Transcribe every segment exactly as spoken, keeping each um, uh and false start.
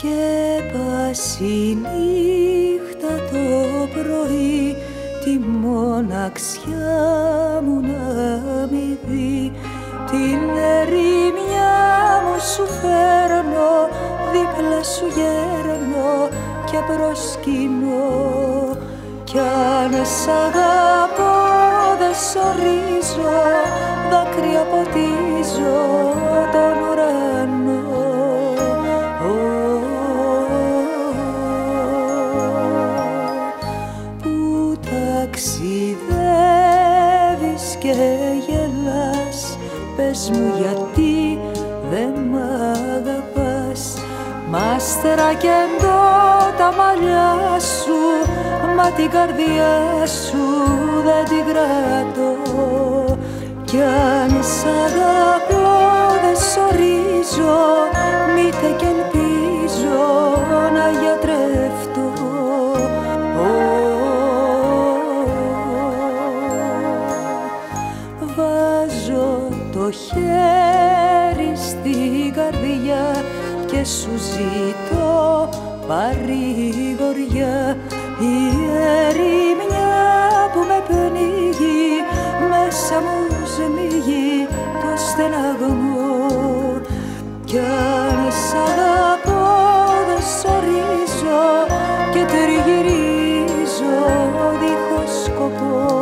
σκέπασε η νύχτα το πρωί, τη μοναξιά μου να μη δει. Την ερημιά μου σου φέρνω, δίπλα σου γέρνω και προσκυνώ. Κι αν σ' αγαπώ δεν σ' ορίζω, δάκρυα ποτίζω τον ουρανό. Που ταξιδεύεις και γελάς, πες μου γιατί δεν μ' αγαπάς. Μ' άστερα κι εντώ τα μαλλιά σου, μα την καρδιά σου δεν την κρατώ. Κι αν σ' αγαπώ δεν σ' ορίζω, μήτε κι ελπίζω να γιατρευτώ. Βάζω το χέρι στην καρδιά και σου ζητώ παρηγοριά. Η ερημιά που με πνίγει, μέσα μου σμίγει το στεναγμό. Κι αν σ' αγαπώ δεν σ' ορίζω και τριγυρίζω δίχως σκοπό.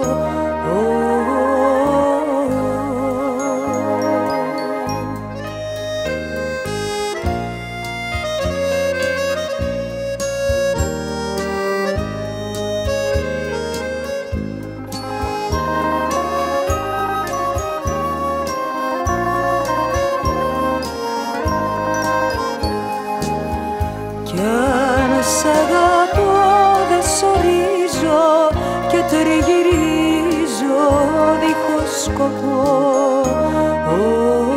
Κι αν σ' αγαπώ δεν σ' ορίζω και τριγυρίζω δίχως σκοπό.